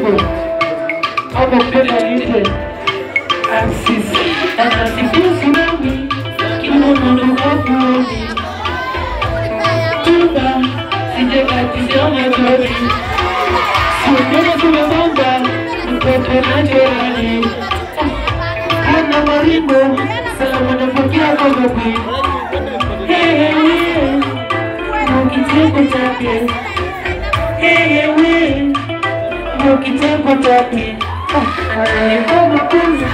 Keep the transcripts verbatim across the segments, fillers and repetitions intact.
wimbo hapo penda nite asisi anasifusi nami kimono kakuoni tuba sijekatisha matori siongeza kumebamba mtoto na jerani kuna marimbo salamu napokia kwa gabi hehewe mukiteko chake hehewe mukiteko chake anayekoma kuzi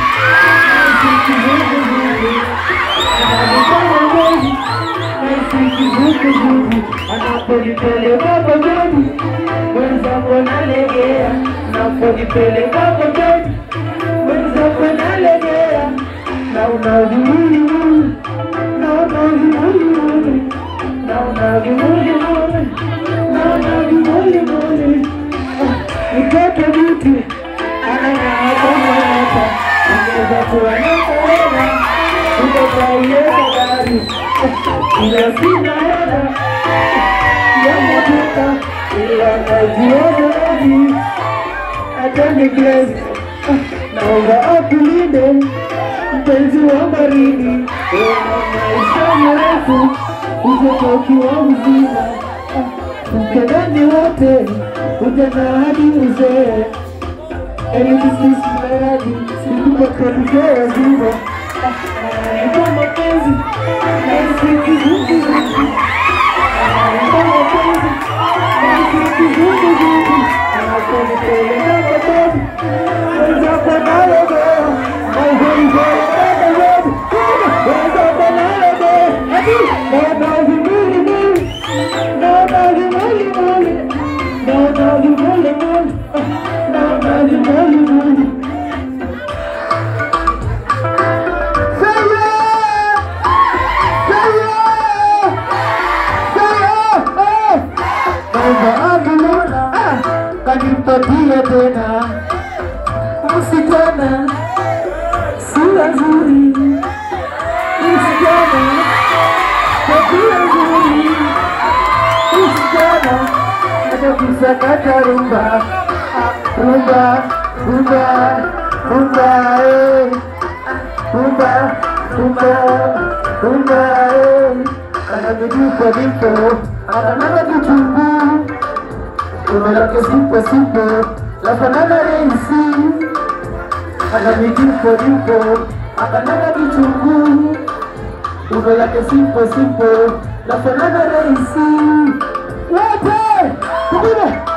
anapolipeleka pagani mwenzako nalegea napolipeleka pagani mwenzako nalegea na unavimuli muli na unavimuli muli na unavimuli muli na unavimuli muli nikote biti ananakomata ungeza kuwa nakoena ukotaieka gari ila sina hela ya motuka ila naziona nazi atani glezi naomba akulinde mpenzi wa baridi una maisha mrefu uzotoki wa mzima mkedani wote ujana hadi uzee elibisisi meradi sikubakaribia wazima Anaiko mapenzi Naisi kizungu-zungu Anaiko mapenzi Naisi kizungu-zungu Anakonipeleka mapenzi Mwenzako nalegea Mwenzako nalegea Mwenzako nalegea Naona vimuli muli Naona vimuli muli Naona vimuli muli Naona vimuli muli Kanipatia tena msichana sura nzuri msichana tabia nzuri msichana anakusakata rumba rumba rumba rumba eh rumba rumba rumba eh ananijupa nipo ananana kichungu Umelake sipo sipo, la fanana reisi Anamijipo jipo, akanana kichungu Umelake sipo sipo, la fanana reisi Wote! Kumine!